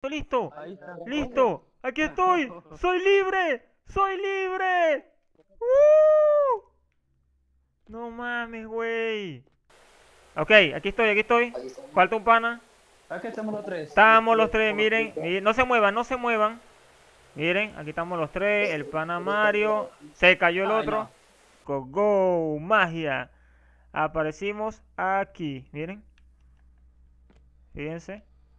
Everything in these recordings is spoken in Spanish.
listo. Ahí está. Listo. Aquí estoy. Soy libre. Soy libre. ¡Uh! No mames, güey. Ok, aquí estoy, aquí estoy. Falta un pana. Aquí estamos los tres. Estamos los tres, miren. No se muevan, no se muevan. Miren, aquí estamos los tres. El pana Mario. Se cayó el Ay, otro. no. Go, go, magia. Aparecimos aquí. Miren. Fíjense.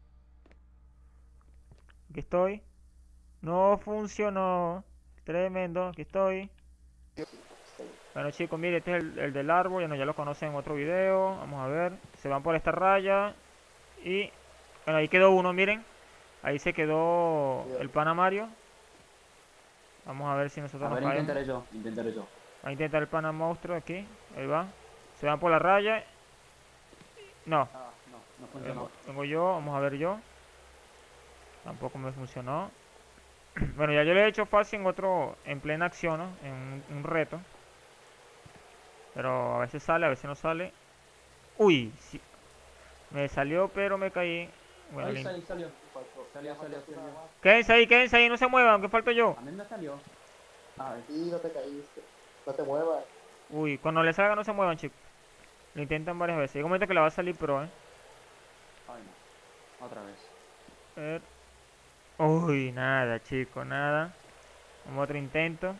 Aquí estoy. No funcionó. Tremendo. Aquí estoy. Bueno chicos, miren, este es el del árbol. Ya lo conocen en otro video. Vamos a ver. Se van por esta raya. Y... Bueno, ahí quedó uno, miren. Ahí se quedó el pana Mario. Vamos a ver si nosotros A nos ver, caemos. intentaré yo. Intentaré yo. Va a intentar el pana monstruo aquí. Ahí va. Se van por la raya. No. Ah, no, no funcionó. Tengo yo. Vamos a ver yo. Tampoco me funcionó. Bueno, ya yo lo he hecho fácil en otro. En plena acción, ¿no? En un reto. Pero a veces sale, a veces no sale. Uy. Sí. Me salió, pero me caí. Bueno, Ahí salió. Salió. Salió. quédense ahí, no se muevan, que falto yo. A mí me salió. A ver. Sí, no te caíste. No te muevas. Uy, cuando le salga no se muevan, chicos. Lo intentan varias veces. Hay un momento que le va a salir pro, Ay, no. Otra vez. A ver. Uy, nada, chicos, nada. Vamos a otro intento.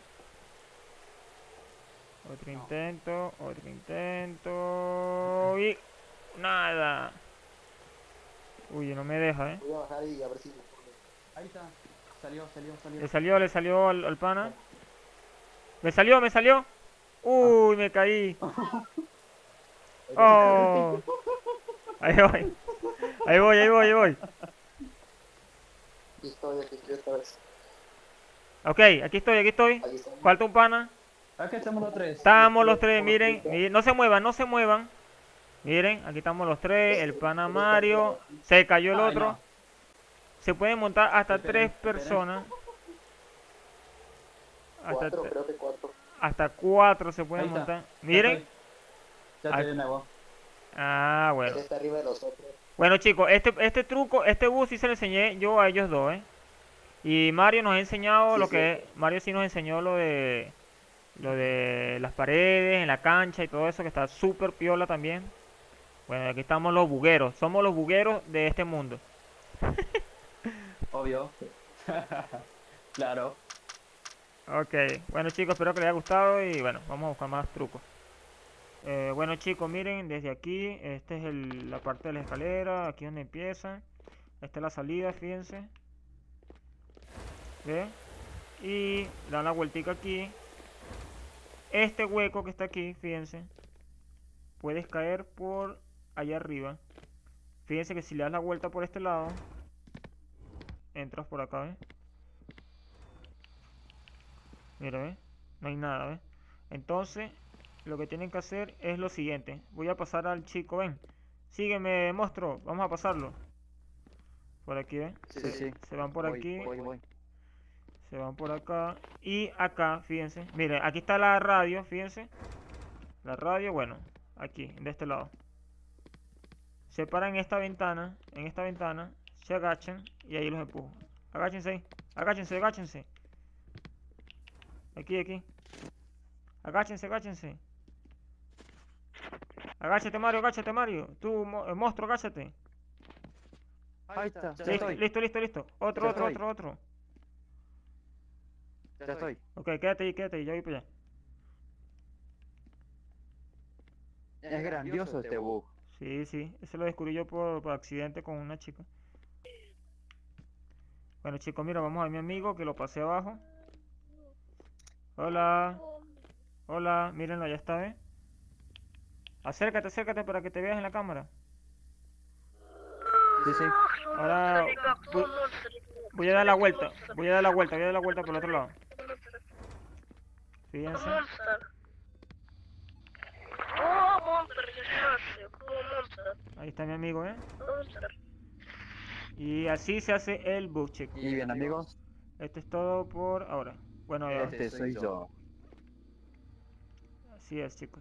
Otro intento, otro intento. Y nada. Uy, no me deja, Voy a bajar y a ver si... Ahí está. Salió. Le salió al pana. Me salió. Uy, me caí. Oh. Ahí voy. Ahí voy. Aquí estoy esta vez. Ok, aquí estoy. Aquí estamos. Falta un pana. Aquí estamos los tres. Estamos los tres, miren. No se muevan, no se muevan. Miren, aquí estamos los tres. El pana Mario. Se cayó el Ay, otro. no. Se pueden montar hasta Esperen, tres personas. Cuatro, creo que cuatro. Hasta cuatro se pueden Ahí está. montar. Ya Miren. estoy. Ya estoy de nuevo. Ah, bueno. Él está arriba de nosotros. Bueno, chicos, este truco, este bus sí se lo enseñé yo a ellos dos, Y Mario nos ha enseñado Sí, lo sí. que... Mario sí nos enseñó lo de... Lo de las paredes, en la cancha y todo eso, que está súper piola también. Bueno, aquí estamos los bugueros. Somos los bugueros de este mundo. Obvio. Claro. Ok, bueno chicos, espero que les haya gustado y bueno, vamos a buscar más trucos. Bueno chicos, miren, desde aquí, esta es la parte de la escalera, aquí es donde empieza. Esta es la salida, fíjense. ¿Ve? Y dan la vueltica aquí. Este hueco que está aquí, fíjense, puedes caer por allá arriba. Fíjense que si le das la vuelta por este lado, entras por acá, ¿ves? Mira, ¿ves? No hay nada, ¿ves? Entonces, lo que tienen que hacer es lo siguiente. Voy a pasar al chico, ven. Sígueme, monstruo. Vamos a pasarlo. Por aquí, ¿ves? Sí. Se van por aquí. Voy. Se van por acá. Y acá, fíjense. Miren, aquí está la radio, fíjense. La radio, bueno, aquí, de este lado. Se paran en esta ventana. Se agachan y ahí los empujo. Agáchense ahí. Agáchense. Aquí. Agáchense. Agáchate, Mario. Tú, monstruo, agáchate. Ahí está. Ya estoy. Listo. Otro. Ya estoy. Ok, quédate ahí, yo voy para allá. Es grandioso este bug. Sí, eso lo descubrí yo por accidente con una chica. Bueno chicos, mira, vamos a ver a mi amigo que lo pasé abajo. Hola, mírenlo, ya está, ¿eh? Acércate para que te veas en la cámara. Sí. Ahora voy a dar la vuelta. Voy a dar la vuelta por el otro lado. Fíjense. Ahí está mi amigo, ¿eh? Y así se hace el bug, chicos. Y bien, amigos, Esto es todo por ahora. Bueno, ya. este soy yo. Así es, chicos.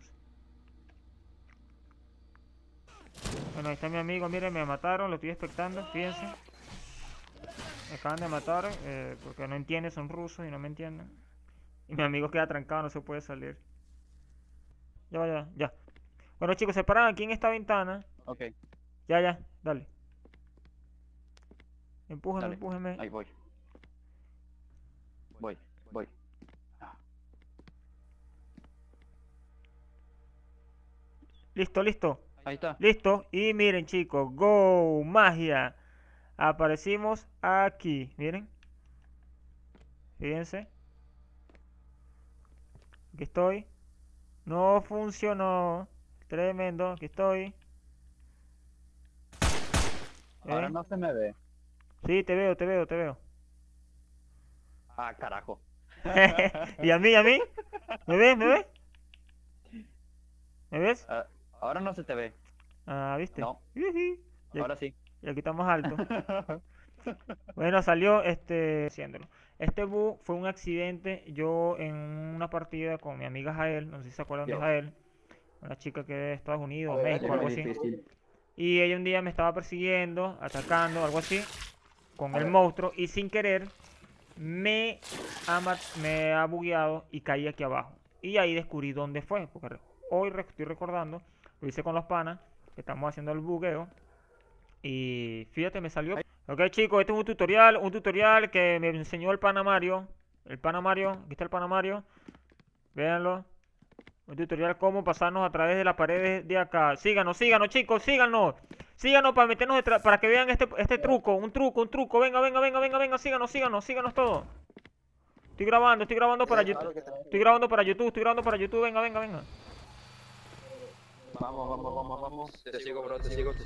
Bueno, ahí está mi amigo, miren, me mataron, lo estoy expectando, fíjense. Me acaban de matar porque no entienden, son rusos y no me entienden. Y mi amigo queda trancado, no se puede salir. Ya, ya, ya. Bueno, chicos, se paran aquí en esta ventana. Ok, Ya, ya, dale. Empújenme, dale. empújenme. Ahí voy. Voy. Listo, listo. Ahí está. Listo. Y miren, chicos. Go, magia. Aparecimos aquí. Miren. Fíjense. Aquí estoy. No funcionó. Tremendo. Aquí estoy. Ahora ¿Eh? no se me ve. Sí, te veo, te veo, te veo. Ah, carajo. ¿Y a mí, a mí? ¿Me ves, me ves? ¿Me ves? Ah, ahora no se te ve. Ah, ¿viste? No, Ujú. Y ahora sí. y aquí estamos alto. Bueno, salió haciéndolo. Este bug fue un accidente. Yo en una partida con mi amiga Jael, no sé si se acuerdan de Dios, Jael, una chica que es de Estados Unidos, A ver, México, es algo muy así. difícil. Y ella un día me estaba persiguiendo, atacando, algo así, con A el ver. monstruo. Y sin querer me ha bugueado y caí aquí abajo. Y ahí descubrí dónde fue. Porque hoy estoy recordando, lo hice con los panas, que estamos haciendo el bugueo. Y fíjate, me salió. Ok, chicos, este es un tutorial que me enseñó el pana Mario. El pana Mario, aquí está el pana Mario. Véanlo. Un tutorial cómo pasarnos a través de las paredes de acá. Síganos, síganos, chicos, síganos. Síganos para meternos para que vean este truco, un truco. Venga, venga, venga, venga, venga, síganos, síganos, síganos todos. Estoy grabando para YouTube. Claro que te- Estoy grabando para YouTube, venga, venga, venga. Vamos. Te sigo, bro, te sigo.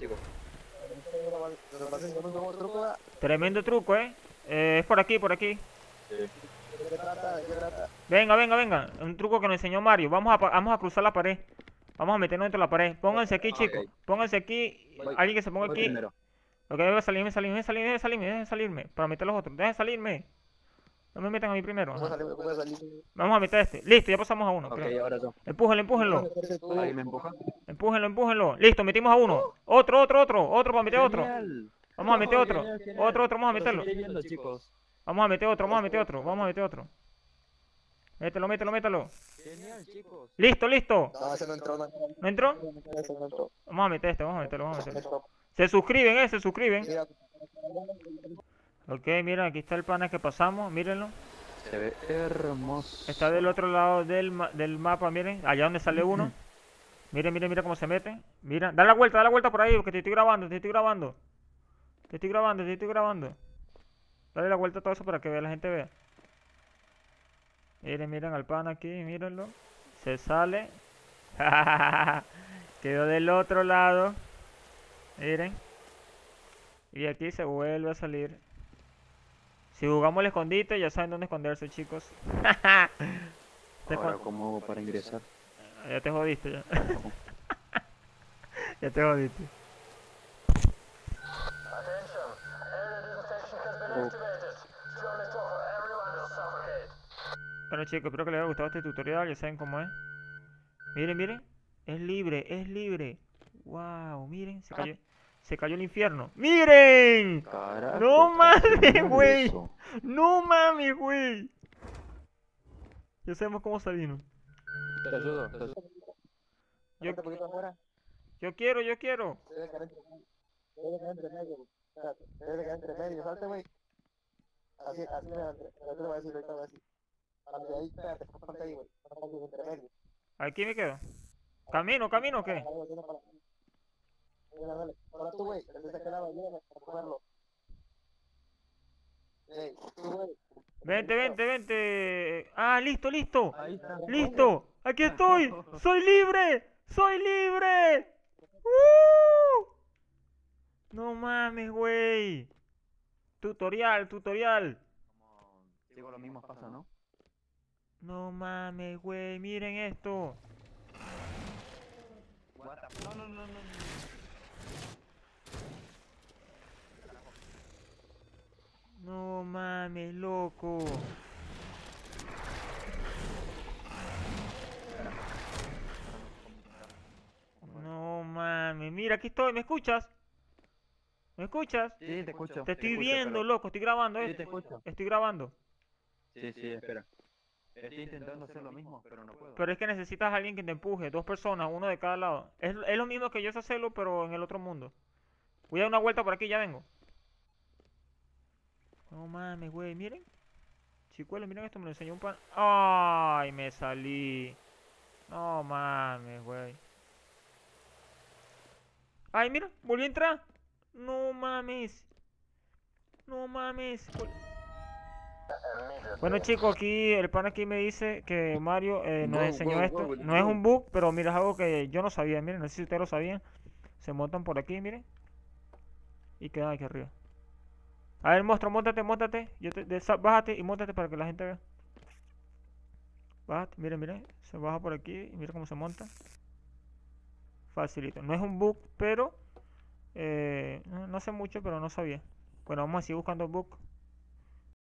Nos va a enseñar un nuevo truco. Tremendo truco, es por aquí, por aquí. ¿De qué trata? ¿De qué trata? Venga, venga, venga. Un truco que nos enseñó Mario. Vamos a cruzar la pared. Vamos a meternos dentro de la pared. Pónganse aquí, chicos. Ok. Pónganse aquí. Voy- Alguien que se ponga Voy aquí. primero. Ok, voy a salirme. Dejen salirme. Para meter los otros. Dejen salirme. No me metan a mí primero. ¿Cómo Ajá. salir? ¿Cómo salir? Vamos a meter a este. Listo, ya pasamos a uno, Ok, creo. ahora yo. Empújenlo. Ahí me empuja. Empújenlo. Listo, metimos a uno. Otro para meter otro. Genial. Vamos a meter otro. Genial. Otro, vamos a Lo meterlo. seguiré viendo, chicos. Vamos a meter otro. Mételo. Genial, chicos. Listo. No, ese no entró. ¿No entró? Ese no entró. Vamos a meter este, vamos a meterlo. Entró. Se suscriben. Mira, Ok, miren, aquí está el pana que pasamos, mírenlo. Se ve hermoso. Está del otro lado del mapa, miren, allá donde sale uno. Mira cómo se mete. Mira, da la vuelta por ahí, porque te estoy grabando. Dale la vuelta a todo eso para que la gente vea. Miren al pana aquí, mírenlo. Se sale. Quedó del otro lado. Miren. Y aquí se vuelve a salir. Si jugamos el escondite, ya saben dónde esconderse, chicos. Ahora, ¿cómo hago para ingresar? Ya te jodiste, ya. Ya te jodiste. Bueno, chicos, espero que les haya gustado este tutorial. Ya saben cómo es. Miren. Es libre. Wow, miren, se cayó el infierno. ¡Miren! Carajo, No mames, genial güey. eso. No mames, güey. Ya sabemos cómo salirnos. Te ayudo. Yo, un poquito afuera. yo quiero. Debe quedar entre medio. Espérate, debe quedar entre medio. Salte, güey. Así me lo voy a decir, ahorita voy a decir. Ante ahí, espérate, ponte ahí, güey. Ponte ahí, entre medio. Aquí me quedo. ¿Camino o qué? Dale. Ahora tú, güey. Desde aquel lado, ayúdame a cogerlo. Ey, tú, güey. Vente. Ah, listo. Ahí está. Listo. Aquí estoy. Soy libre. No mames, güey. Tutorial. Sigo los mismos pasos, ¿no? No mames, güey. Miren esto. No. No mames, loco. No mames. Mira, aquí estoy. ¿Me escuchas? ¿Me escuchas? Sí, te escucho. Te estoy escucho, viendo, pero- loco, estoy grabando, Sí, te escucho. Estoy grabando. Sí, sí, espera. Estoy intentando hacer lo mismo, pero no puedo. Pero es que necesitas a alguien que te empuje, dos personas, uno de cada lado. Es lo mismo que yo sé hacerlo, pero en el otro mundo. Voy a dar una vuelta por aquí, ya vengo. No mames, güey, miren. Chicuelo, miren esto, me lo enseñó un pan. Ay, me salí. No mames, güey. Ay, mira, volví a entrar. No mames. No mames. Bueno, chicos, aquí el pan aquí me dice que Mario nos Go, enseñó go, esto. go, let's No es go. un bug, pero mira, es algo que yo no sabía. Miren, no sé si ustedes lo sabían. Se montan por aquí, miren. Y quedan aquí arriba. A ver, monstruo, móntate, móntate. Bájate y móntate para que la gente vea. Bájate, miren, miren. Se baja por aquí y mira cómo se monta. Facilito. No es un bug, pero... no sé mucho, pero no sabía. Bueno, vamos a seguir buscando bug.